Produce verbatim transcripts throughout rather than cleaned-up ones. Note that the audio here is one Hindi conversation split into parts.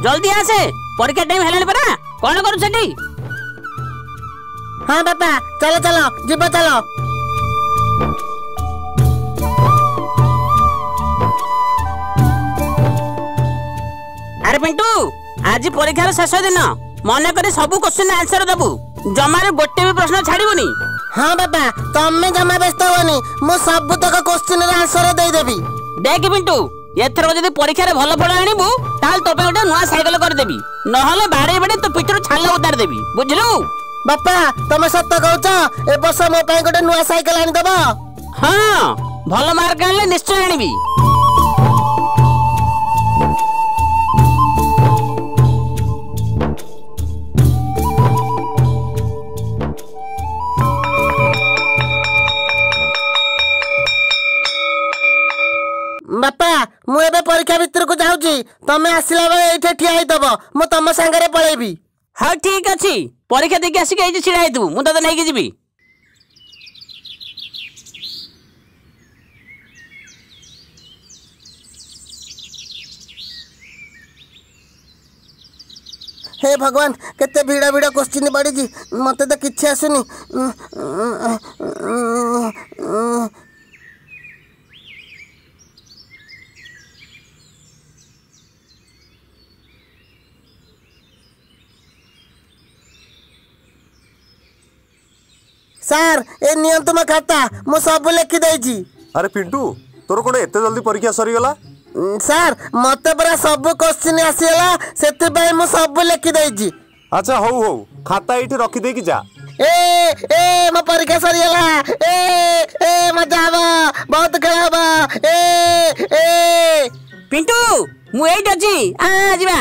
जल्दी आसे परीक्षा टाइम हेलानी परा कौन करू सेठी। हाँ बापा चलो चलो जीव चलो। अरे पिंटू आज परीक्षार शेष दिन मन कर सब क्वेश्चन आंसर दबु जमार गोटे भी प्रश्न छाड़बुनी। हाँ बापा तमें जमा व्यस्त होनी मु सब तक क्वेश्चन आंसर दे देबी। देख पिंटू एथर जदि परीक्षा भल फल आणबु ताल तो पे गोटे नुआ साइकिल कर देबी नहले बारे बारे तो पिटर छाल उतार देबी बुझलु। बापा तमे सत्य कहूच ए वर्ष मो पे गोटे नुआ साइकिल आनी दबो। हाँ भल मार्क आनले निश्चय आनीबी। बापा मु एबे परीक्षा भितर को जाउची तमे आसिला बेले एठे ठिया होई दबो मु तम संगे पळेबी। हाँ ठीक अच्छी परीक्षा देखिए आसिक ये छिड़ा हेतु मु तते नहीं जीवी। हे भगवान केते भिड़ा भिड़ा क्वेश्चन पड़ी मते तो किछि आसुनी। सार ए नियंत म खाता मु सब लिखि देछि। अरे पिंटू तोर कोन एते जल्दी परीक्षा सरी गला। सार मते परा सब क्वेश्चन आसीला सेते पय मु सब लिखि देछि। अच्छा हो हो खाता एठी रखि दे कि जा। ए ए म परीक्षा सरी गला ए ए मजा आवा बहुत खेलाबा ए ए पिंटू मु एठी अछि आ जिबा।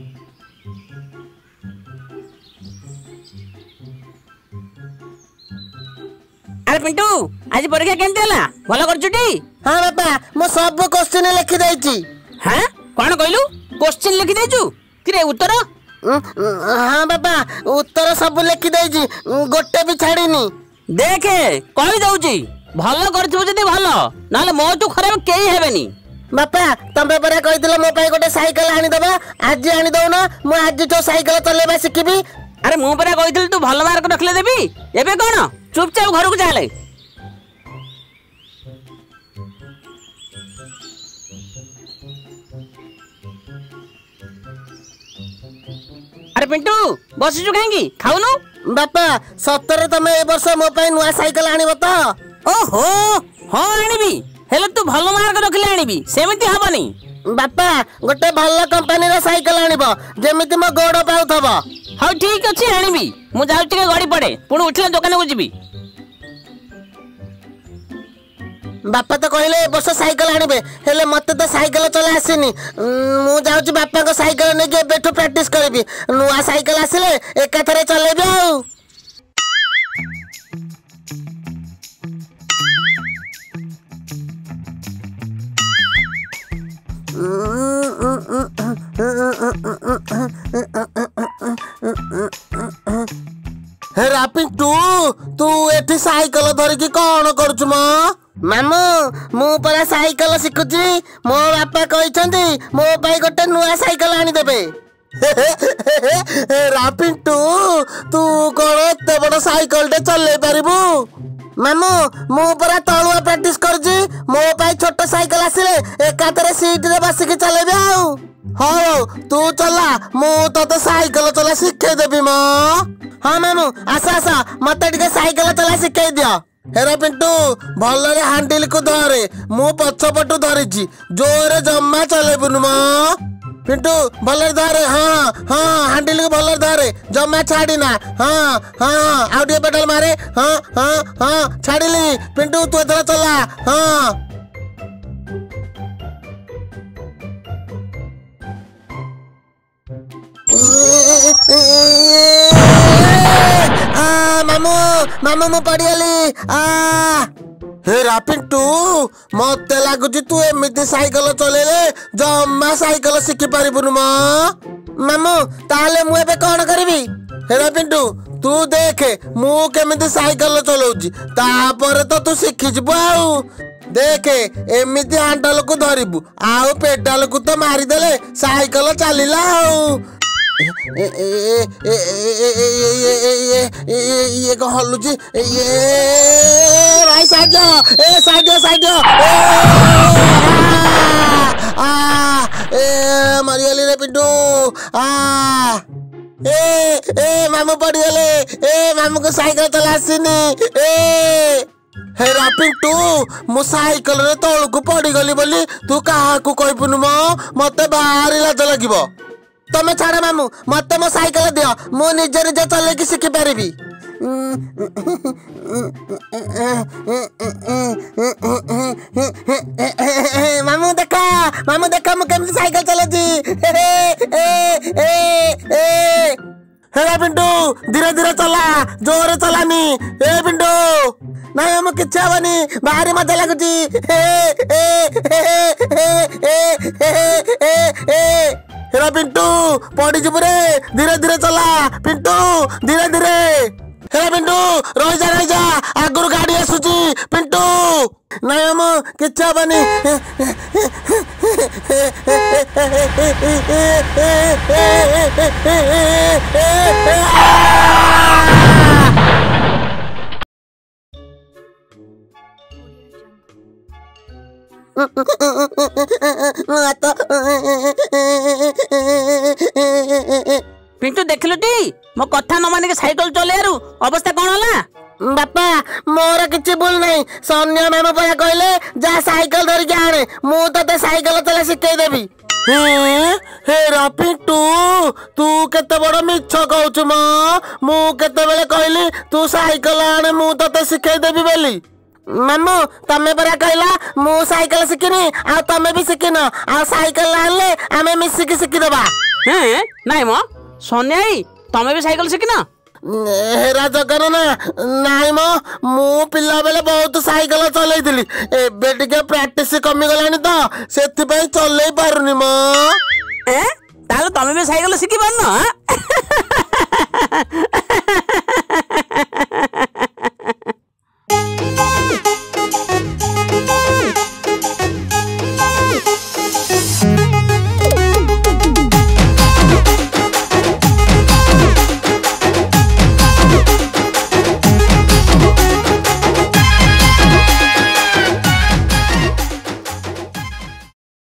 अरे पिंटू आज परीक्षा केमती हला भलो करछुटी। हां बापा मु सब क्वेश्चन लिखि देछि। हां कोन कहलु क्वेश्चन लिखि देछु किरे उत्तर। हां बापा उत्तर सब लिखि देछि गोटे भी छाड़ीनी। देखे कहि दउची भलो करछु जदी भलो नाले मो तू खराब केही हेबेनी। बापा तमे परा कहिदिले मो पय गोटे साइकिल आनी दबा आज आनी दउना मु आज तो साइकिल चलेबा सिखिबी। अरे मु परा कहिदिल तू भलो मार्क रखले देबी एबे कोन चुपचाप घर को जाले। अरे पिंटू बसिचु काहेंगी खाउनु। बापा सत्तर तमे ए वर्ष मो पय नुआ साइकिल आनीबो तो। ओहो हां आनीबी हेले तू भलो मार्क रखले आनीबी सेमिति हबनी। बापा गोटे भलो कंपनी रो साइकिल आनीबो जेमिति मो गोड़ पाउथबो। हाँ ठीक अच्छे आनीबी मु जाउ टिके गड़ी पड़े पुणी उठले दुकान को जीवी। बापा तो कहले वर्ष साइकिल आनिबे हेले मते तो साइकिल चला आसीनी मु जाउची बापा को साइकिल ने के बेठो प्रैक्टिस करबी नुआ साइकिल आसीले एका थरे चलेबी आउ। हे रापिन तू तू एठी साइकिल धरिकी कौन करछु म। मामू मु परा साइकिल शिखुची मो बापा कहिसंती मो भाई गोटे नुआ साइकिल आनी देबे। रापिन तू तू कोन एते बड़ साइकिल टे चले पारिबू। मामू मु परा तळुआ प्रैक्टिस करजी मो भाई छोट साइकिल आसिले एकातरे सीट रे बसिकी चलेबे आउ। हो तू चला मु तते साइकिल चला शिखे देबी म। हाँ मामू आसा आसा मते टिके साइकिल चला शिखे दियो। हेरा पिंटू भलरे हैंडल को धरे मु पछपटू धरिची जोरे जम्मा चलेबुनु म। पिंटू भलरे धरे हाँ हाँ हैंडल को भलरे धरे जम्मा छाड़ीना हाँ हाँ आउ टिके पेडल मारे हाँ हाँ हाँ छाड़ीली पिंटू तू एथरा चला हाँ। आ मामू मामू मु पड़ियाली आ। हे रापिंटू मते लागुची तू एमिति साइकिल चलेले जम्मा साइकिल शिखि पारिबुनु म। मामू ताले मु एबे कोन करबी। हे रापिंटू तू देखे मु केमिति साइकेल चलाउची तापर तो तू शिखी जिबु आउ देखे एमिति हैंडल को धरिबु आउ पेडल को तो मारी देले साइकेल चलिला आउ ये को हलुची ये भाई साइड ए साइड साइड आ ए मरियली रे पिंटू आ ए ए मामू पड़िगले ए मामू को साइकेल चला आसीनी ए हेरा पिंटू मो साइकेल रे तळकु पड़िगली बोली तू काहाकू कहबुनु मो मते भारी लाज लागिबो तमे छाड़ मामू मते मो साइकेल दियो मु निजे निजे चले कि सिखि पारिबी मामू देखा मामू देखा मु केमति साइकेल चलाची हेरा पिंटू धीरे धीरे चला जोरे चलानी ए पिंटू नहीं हम किच्छा बनी भारी मजा लगुची हेरा पिंटू पड़ी जिबु रे धीरे धीरे चला पिंटू धीरे धीरे हेरा पिंटू रही जा रही जा आगुर गाड़ी आसुची पिंटू नहीं हम किच्छा बनी पिंटू देखलु टी मो कथा न मानिके साइकेल चलेयारु अवस्था कोन होला बापा मोर किछि भूल नहीं सोनिया मामा पया कहले जा साइकेल धरि के आने मु तते साइकेल चला सिखै देबी हे रा पिंटू तू केते बड़ मिछ कहउछु म मु केते बेले कहली तू साइकेल आने मु तते सिखै देबी बेली मामू तमे परा कहला मु साइकेल सिखिनी आ तमे भी सिखिनो आ साइकेल आनले आमे मिसिकी सिखि देबा हैं नाही म सोनियाई तमे भी साइकेल सिखिना हेरा जगन ना नाई मो मु पिला बेले बहुत साइकेल चलैथिली एबे टिके प्रैक्टिस कमी गलानी तो सेति पई चलै पारुनी मो ए ताले तमे भी साइकेल सिखि पारनो